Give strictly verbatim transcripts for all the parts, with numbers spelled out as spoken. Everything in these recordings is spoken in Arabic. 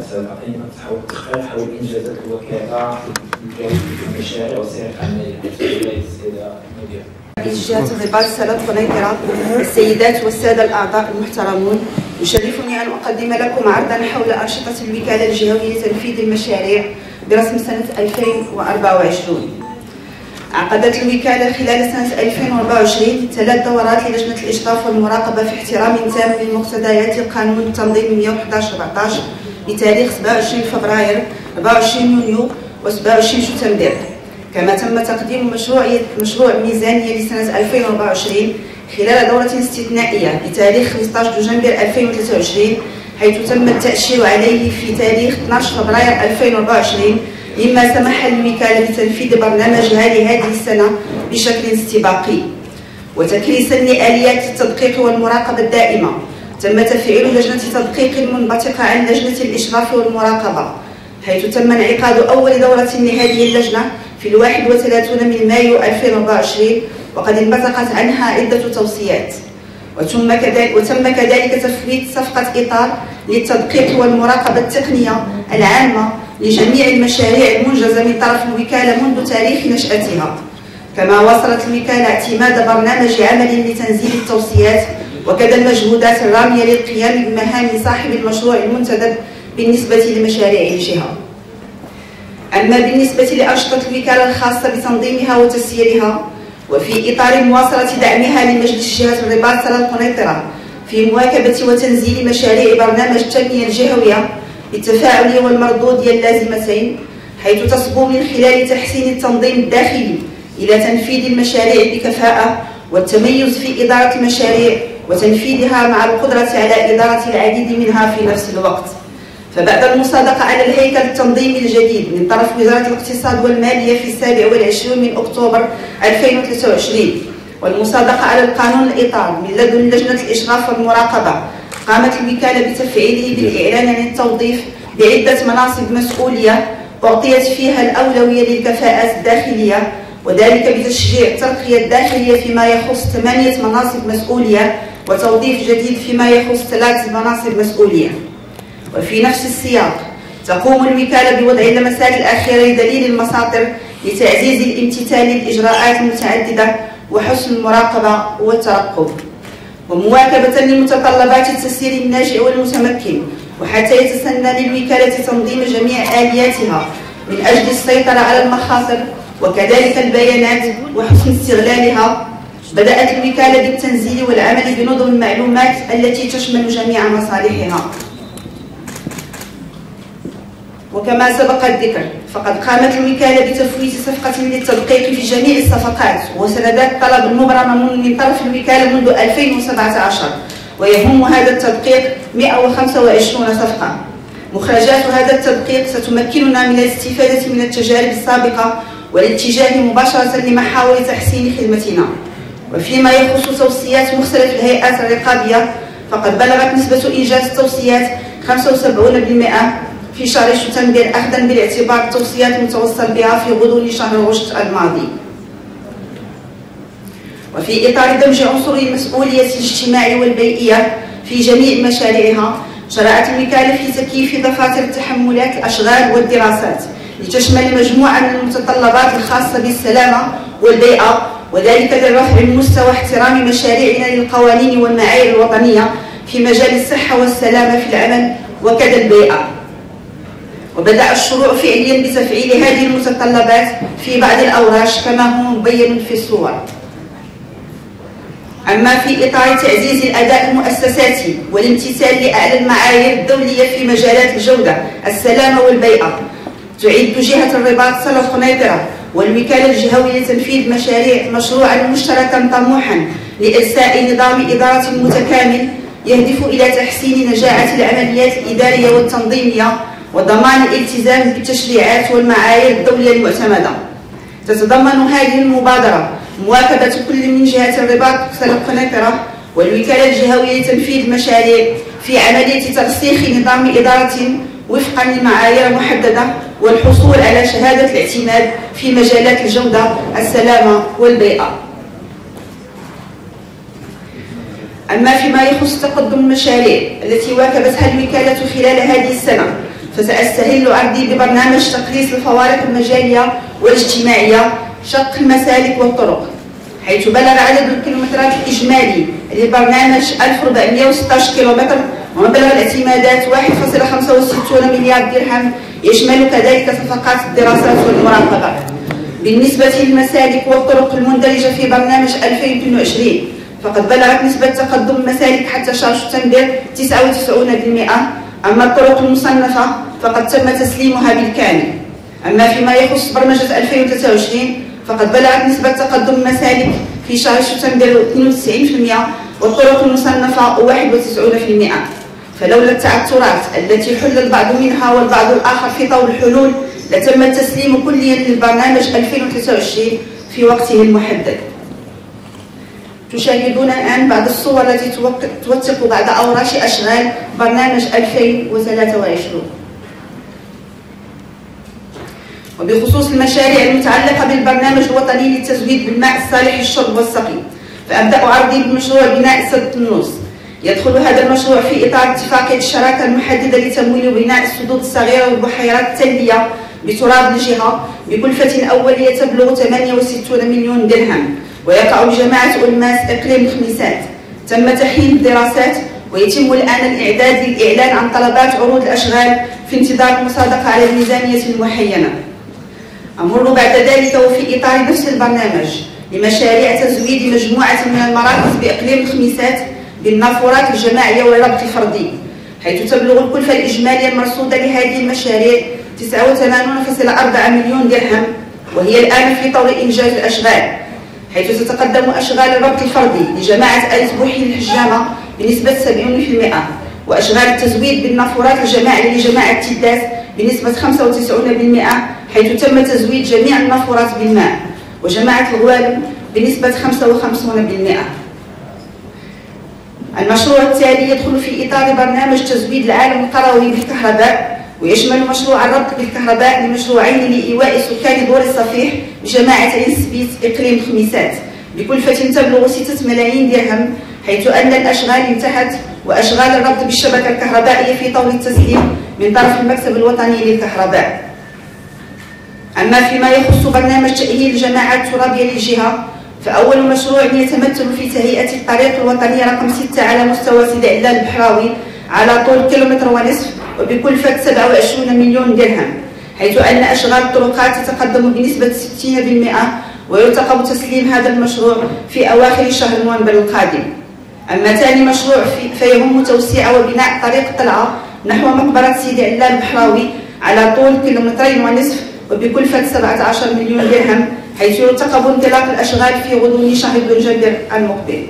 تحقيق حول انجازات الوكاله في المشاريع وسير العمليه. اتجاهات الرباط السادة القنيطرة، السيدات والسادة الأعضاء المحترمون، يشرفني أن أقدم لكم عرضا حول أنشطة الوكالة الجهوية لتنفيذ المشاريع برسم سنة ألفين وأربعة وعشرين. عقدت الوكالة خلال سنة ألفين وأربعة وعشرين ثلاث دورات للجنة الإشراف والمراقبة في احترام تام لمقتضيات القانون التنظيم مئة وأحد عشر أربعة عشر بتاريخ سبعة وعشرين فبراير أربعة وعشرين يونيو و سبعة وعشرين شتنبر. كما تم تقديم مشروع مشروع ميزانية لسنة ألفين وأربعة وعشرين خلال دورة استثنائية بتاريخ خمسة عشر دجنبر ألفين وثلاثة وعشرين، حيث تم التأشير عليه في تاريخ اثني عشر فبراير ألفين وأربعة وعشرين، مما سمح للوكالة بتنفيذ برنامجها لهذه السنة بشكل استباقي. وتكريسا لآليات التدقيق والمراقبة الدائمة، تم تفعيل لجنة تدقيق منبثقة عن لجنة الإشراف والمراقبة، حيث تم انعقاد أول دورة لهذه اللجنة في الواحد وثلاثين من مايو ألفين وأربعة وعشرين، وقد انبثقت عنها عدة توصيات. وتم كذلك وتم كذلك تفويت صفقة إطار للتدقيق والمراقبة التقنية العامة لجميع المشاريع المنجزة من طرف الوكالة منذ تاريخ نشأتها. كما واصلت الوكالة اعتماد برنامج عمل لتنزيل التوصيات وكذا المجهودات الرامية للقيام بمهام صاحب المشروع المنتدب بالنسبة لمشاريع الجهة. أما بالنسبة لأنشطة الوكالة الخاصة بتنظيمها وتسييرها، وفي إطار مواصلة دعمها لمجلس جهة الرباط سادة القنيطرة في مواكبة وتنزيل مشاريع برنامج التنمية الجهوية بالتفاعل والمردود اللازمتين، حيث تصبو من خلال تحسين التنظيم الداخلي إلى تنفيذ المشاريع بكفاءة والتميز في إدارة المشاريع وتنفيذها مع القدرة على إدارة العديد منها في نفس الوقت. فبعد المصادقة على الهيكل التنظيمي الجديد من طرف وزارة الاقتصاد والمالية في السابع والعشرين من أكتوبر ألفين وثلاثة وعشرين والمصادقة على القانون الإطار من لدن لجنة الإشراف والمراقبة، قامت الوكالة بتفعيله بالإعلان عن التوظيف بعدة مناصب مسؤولية أعطيت فيها الأولوية للكفاءات الداخلية، وذلك بتشجيع الترقية الداخلية فيما يخص ثمانية مناصب مسؤولية وتوظيف جديد فيما يخص ثلاث مناصب مسؤولية. وفي نفس السياق تقوم الوكالة بوضع اللمسات الأخيرة لدليل المساطر لتعزيز الامتثال للإجراءات المتعددة وحسن المراقبة والترقب، ومواكبة لمتطلبات التسيير الناجع والمتمكن، وحتى يتسنى للوكالة تنظيم جميع آلياتها من أجل السيطرة على المخاطر وكذلك البيانات وحسن استغلالها. بدأت الوكالة بالتنزيل والعمل بنظم المعلومات التي تشمل جميع مصالحها. وكما سبق الذكر، فقد قامت الوكالة بتفويت صفقة للتدقيق في جميع الصفقات وسندات الطلب المبرمة من طرف الوكالة منذ ألفين وسبعة عشر، ويهم هذا التدقيق مئة وخمسة وعشرين صفقة. مخرجات هذا التدقيق ستمكننا من الاستفادة من التجارب السابقة والاتجاه مباشرة لمحاور تحسين خدمتنا. وفيما يخص توصيات مختلف الهيئات الرقابية، فقد بلغت نسبة إنجاز التوصيات خمسة وسبعين بالمئة في شهر شتنبر، أخذا بالاعتبار التوصيات المتوصل بها في غضون شهر غشت الماضي. وفي إطار دمج عنصر المسؤولية الاجتماعية والبيئية في جميع مشاريعها، شرعت الوكالة في تكييف دفاتر التحملات الأشغال والدراسات لتشمل مجموعة من المتطلبات الخاصة بالسلامة والبيئة، وذلك لرفع مستوى احترام مشاريعنا للقوانين والمعايير الوطنية في مجال الصحة والسلامة في العمل وكذا البيئة. وبدأ الشروع فعليا بتفعيل هذه المتطلبات في بعض الأوراش كما هو مبين في الصور. أما في إطار تعزيز الأداء المؤسساتي والامتثال لأعلى المعايير الدولية في مجالات الجودة، السلامة والبيئة، تعد جهة الرباط سادة القنيطرة والوكالة الجهوية لتنفيذ مشاريع مشروعا مشتركا طموحا لإرساء نظام إدارة متكامل يهدف إلى تحسين نجاعة العمليات الإدارية والتنظيمية وضمان الالتزام بالتشريعات والمعايير الدولية المعتمدة. تتضمن هذه المبادرة مواكبة كل من جهة الرباط سادة القنيطرة والوكالة الجهوية لتنفيذ مشاريع في عملية ترسيخ نظام إدارة وفقا لمعايير محددة والحصول على شهادة الاعتماد في مجالات الجودة، السلامة والبيئة. أما فيما يخص تقدم المشاريع التي واكبتها الوكالة خلال هذه السنة، فسأستهل عرضي ببرنامج تقليص الفوارق المجالية والاجتماعية شق المسالك والطرق، حيث بلغ عدد الكيلومترات الإجمالي للبرنامج ألف وأربعمائة وستة عشر كيلومتر، ومبلغ الاعتمادات واحد فاصلة خمسة وستين مليار درهم، يشمل كذلك صفقات الدراسات والمراقبة. بالنسبة للمسالك والطرق المندرجة في برنامج ألفين واثنين وعشرين، فقد بلغت نسبة تقدم المسالك حتى شهر سبتمبر تسعة وتسعين بالمئة، أما الطرق المصنفة فقد تم تسليمها بالكامل. أما فيما يخص برمجة ألفين وثلاثة وعشرين فقد بلغت نسبة تقدم المسالك في شهر سبتمبر اثنين وتسعين بالمئة والطرق المصنفة واحد وتسعين بالمئة. فلولا التعثرات التي حل البعض منها والبعض الآخر في طور الحلول لتم التسليم كليا للبرنامج ألفين وثلاثة وعشرين في وقته المحدد. تشاهدون الآن بعض الصور التي توثق بعض أوراش أشغال برنامج ألفين وثلاثة وعشرين. وبخصوص المشاريع المتعلقة بالبرنامج الوطني للتزويد بالماء الصالح للشرب والسقي، فأبدأ عرضي بمشروع بناء سد النص. يدخل هذا المشروع في إطار اتفاقية الشراكة المحددة لتمويل بناء السدود الصغيرة والبحيرات التلبية بتراب الجهة بكلفة أولية تبلغ ثمانية وستين مليون درهم، ويقع بجماعة أولماس إقليم الخميسات. تم تحيين الدراسات ويتم الآن الإعداد للإعلان عن طلبات عروض الأشغال في انتظار المصادقة على الميزانية المحينة. أمر بعد ذلك وفي إطار نفس البرنامج لمشاريع تزويد مجموعة من المراكز بإقليم الخميسات بالنافورات الجماعية والربط الفردي، حيث تبلغ الكلفة الإجمالية المرصودة لهذه المشاريع تسعة وثمانين فاصلة أربعة مليون درهم، وهي الآن في طور إنجاز الأشغال، حيث تتقدم أشغال الربط الفردي لجماعة آل بوحي للحجامة بنسبة سبعين بالمئة، وأشغال التزويد بالنافورات الجماعية لجماعة تيداس بنسبة خمسة وتسعين بالمئة، حيث تم تزويد جميع النافورات بالماء، وجماعة الغوالم بنسبة خمسة وخمسين بالمئة. المشروع التالي يدخل في إطار برنامج تزويد العالم القروي بالكهرباء، ويشمل مشروع الربط بالكهرباء لمشروعين لإيواء سكان دور الصفيح بجماعة عين سبيت إقليم الخميسات بكلفة تبلغ ستة ملايين درهم، حيث أن الأشغال انتهت وأشغال الربط بالشبكة الكهربائية في طور التسليم من طرف المكتب الوطني للكهرباء. أما فيما يخص برنامج تأهيل الجماعات الترابية للجهة، فأول مشروع يتمثل في تهيئة الطريق الوطني رقم ستة على مستوى سيدي علال البحراوي على طول كيلومتر ونصف وبكلفة سبعة وعشرين مليون درهم، حيث أن أشغال الطرقات تتقدم بنسبة ستين بالمئة، ويرتقب تسليم هذا المشروع في أواخر شهر نوفمبر القادم. أما ثاني مشروع فيهم توسيع وبناء طريق طلعة نحو مقبرة سيدي علال البحراوي على طول كيلومترين ونصف وبكلفة سبعة عشر مليون درهم، حيث يرتقب انطلاق الأشغال في غضون شهر دجنبر المقبل.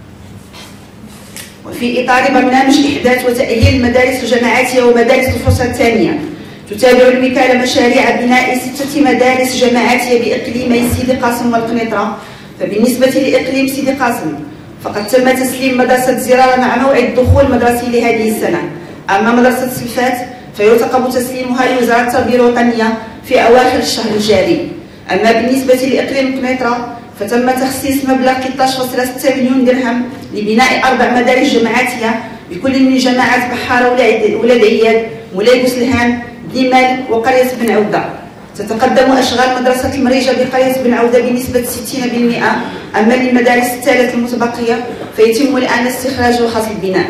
وفي إطار برنامج إحداث وتأهيل المدارس الجماعاتية ومدارس الفرصة الثانية، تتابع الوكالة مشاريع بناء ستة مدارس جماعاتية بإقليمي سيدي قاسم والقنيطرة. فبالنسبة لإقليم سيدي قاسم فقد تم تسليم مدرسة زرارة مع موعد دخول مدرسي لهذه السنة، أما مدرسة سلفات فيرتقب تسليمها لوزارة التربية الوطنية في أواخر الشهر الجاري. أما بالنسبة لإقليم القنيطرة فتم تخصيص مبلغ ثلاثة عشر فاصلة ستة مليون درهم لبناء أربع مدارس جماعاتية بكل من جماعات بحارة ولاد عياد، مولاي بوسلهان، ديمال وقرية بن عودة. تتقدم أشغال مدرسة المريجة بقرية بن عودة بنسبة ستين بالمئة، أما للمدارس الثلاث المتبقية فيتم الآن استخراج رخص البناء.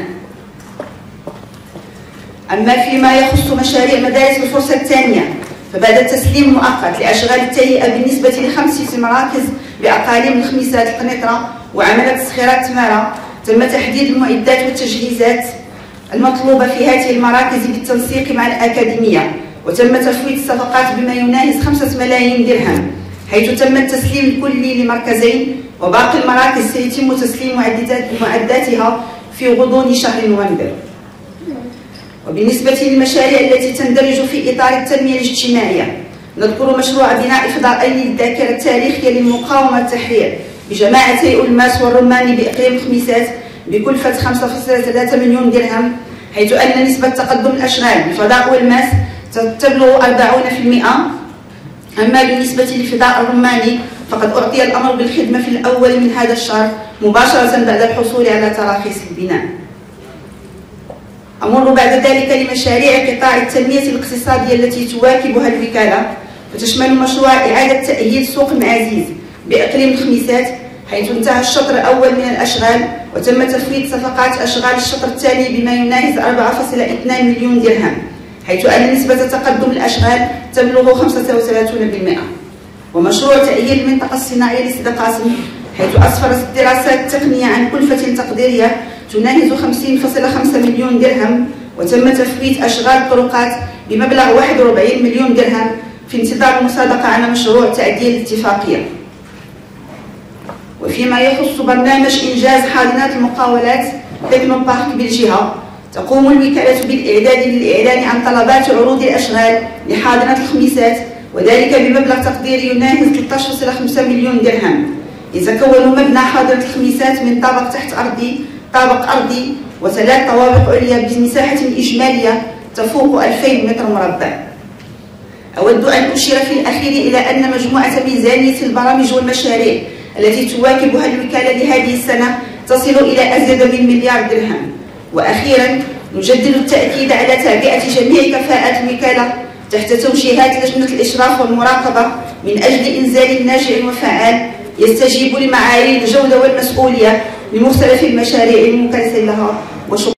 أما فيما يخص مشاريع مدارس الفرصة الثانية فبعد التسليم المؤقت لأشغال التهيئة بالنسبة لخمسة مراكز بأقاليم الخميسات القنيطرة وعملت تسخيرات تمارا، تم تحديد المعدات والتجهيزات المطلوبة في هذه المراكز بالتنسيق مع الأكاديمية، وتم تفويض الصفقات بما يناهز خمسة ملايين درهم، حيث تم التسليم الكلي لمركزين، وباقي المراكز سيتم تسليم معداتها في غضون شهر نوفمبر. وبالنسبة للمشاريع التي تندرج في إطار التنمية الاجتماعية نذكر مشروع بناء فضائين للذاكرة التاريخية للمقاومة والتحرير بجماعتي أولماس والرماني بإقليم الخميسات بكلفة خمسة فاصلة ثلاثة مليون درهم، حيث أن نسبة تقدم الأشغال بفضاء أولماس تبلغ أربعين بالمئة. أما بالنسبة لفضاء الرماني فقد أعطي الأمر بالخدمة في الأول من هذا الشهر مباشرة بعد الحصول على تراخيص البناء. أمر بعد ذلك لمشاريع قطاع التنمية الاقتصادية التي تواكبها الوكالة، فتشمل مشروع إعادة تأهيل سوق المعازيز بإقليم الخميسات، حيث انتهى الشطر الأول من الأشغال وتم تفويض صفقات أشغال الشطر الثاني بما يناهز أربعة فاصلة اثنان مليون درهم، حيث أن نسبة تقدم الأشغال تبلغ خمسة وثلاثين بالمئة. ومشروع تأهيل المنطقة الصناعية لسيدي قاسم، حيث أسفرت الدراسات التقنية عن كلفة تقديرية تناهز خمسين فاصلة خمسة مليون درهم، وتم تفويت أشغال الطرقات بمبلغ واحد وأربعين مليون درهم في انتظار المصادقة على مشروع تعديل الاتفاقية. وفيما يخص برنامج إنجاز حاضنات المقاولات تكنو بارك بالجهة، تقوم الوكالة بالإعداد للإعلان عن طلبات عروض الأشغال لحاضنة الخميسات، وذلك بمبلغ تقديري يناهز ثلاثة عشر فاصلة خمسة مليون درهم. يتكون مبنى حاضنة الخميسات من طابق تحت أرضي، طابق أرضي وثلاث طوابق عليا بمساحة إجمالية تفوق ألفين متر مربع. أود أن أشير في الأخير إلى أن مجموعة ميزانية البرامج والمشاريع التي تواكبها الوكالة لهذه السنة تصل إلى أزيد من مليار درهم. وأخيرا نجدد التأكيد على تعبئة جميع كفاءات الوكالة تحت توجيهات لجنة الإشراف والمراقبة من أجل إنزال ناجع وفعال يستجيب لمعايير الجودة والمسؤولية لمختلف المشاريع المكلفة لها. وشكرا.